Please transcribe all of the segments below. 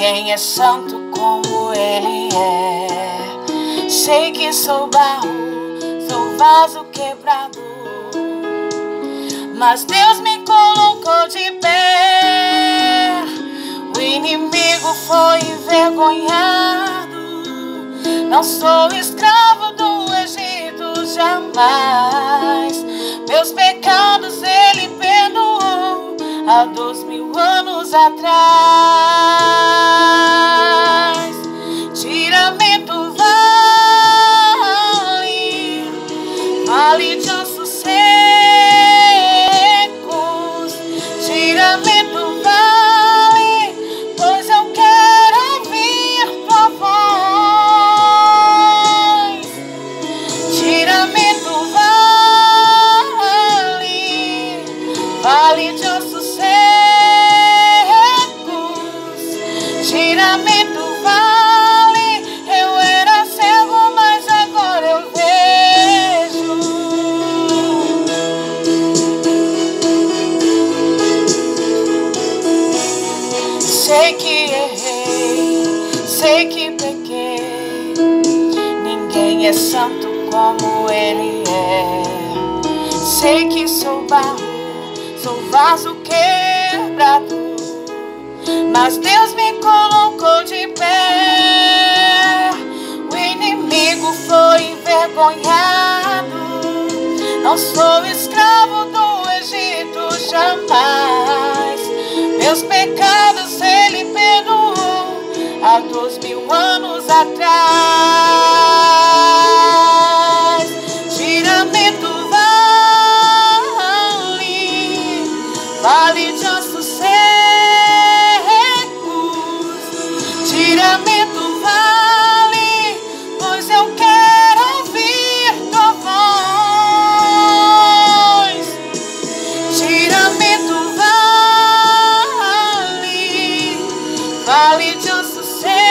Ninguém é santo como Ele é. Sei que sou barro, sou vaso quebrado, mas Deus me colocou de pé. O inimigo foi envergonhado. Não sou escravo do Egito jamais. Meus pecados Ele perdoou há 2000 anos atrás. Tira-me do vale, vale de ossos secos. Tira-me do vale, pois eu quero ouvir tua voz. Tira-me do vale, vale de ossos secos. Tira-me do vale, eu era cego, mas agora eu vejo. Sei que errei, sei que pequei. Ninguém é santo como Ele é. Sei que sou barro, sou vaso quebrado, mas Deus me colocou de pé. O inimigo foi envergonhado. Não sou escravo do Egito jamais. Meus pecados Ele perdoou há 2000 anos atrás. Tira-me do vale, vale de ossos secos. Tira-me do vale, pois eu quero ouvir tua voz. Tira-me do vale, vale de ossos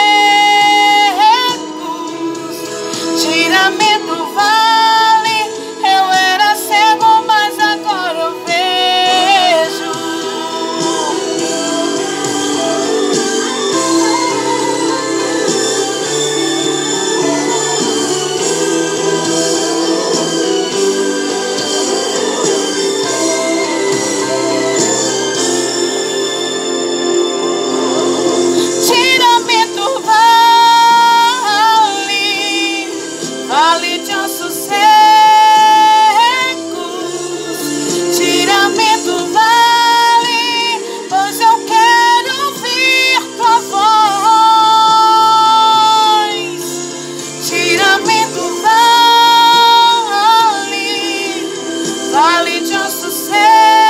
secos. Tira-me do vale, eu era cego, mas agora eu vejo. Tira-me do vale, vale de ossos secos. Tira-me do vale, pois eu quero ouvir tua voz. Tira-me do vale, vale de ossos secos.